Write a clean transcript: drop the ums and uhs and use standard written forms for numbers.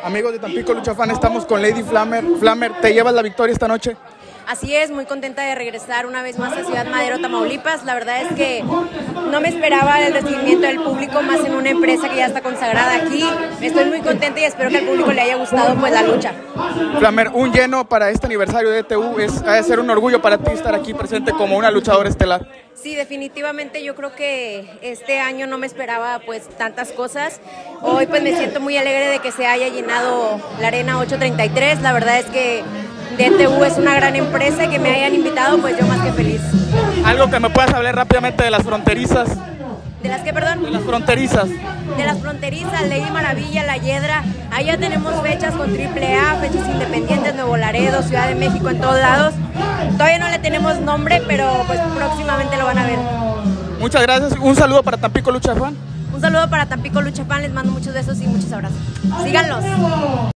Amigos de Tampico Lucha Fan, estamos con Lady Flammer. Flammer, ¿te llevas la victoria esta noche? Así es, muy contenta de regresar una vez más a Ciudad Madero, Tamaulipas. La verdad es que no me esperaba el recibimiento del público, más en una empresa que ya está consagrada aquí. Estoy muy contenta y espero que al público le haya gustado pues la lucha. Flammer, un lleno para este aniversario de ETU, ha de ser un orgullo para ti estar aquí presente como una luchadora estelar. Sí, definitivamente yo creo que este año no me esperaba pues tantas cosas. Hoy pues me siento muy alegre de que se haya llenado la Arena 833. La verdad es que DTU es una gran empresa y que me hayan invitado, pues yo más que feliz. Algo que me puedas hablar rápidamente de las fronterizas. ¿De las qué, perdón? De las fronterizas. De las fronterizas, Lady Maravilla, La Hiedra. Ahí ya tenemos fechas con AAA, fechas independientes, Nuevo Laredo, Ciudad de México, en todos lados. Todavía no le tenemos nombre, pero pues próximamente lo van a ver. Muchas gracias. Un saludo para Tampico Lucha Fan. Un saludo para Tampico Lucha Fan. Les mando muchos besos y muchos abrazos. Síganlos.